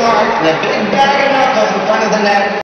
start, the big bag of knuckles in front of the net.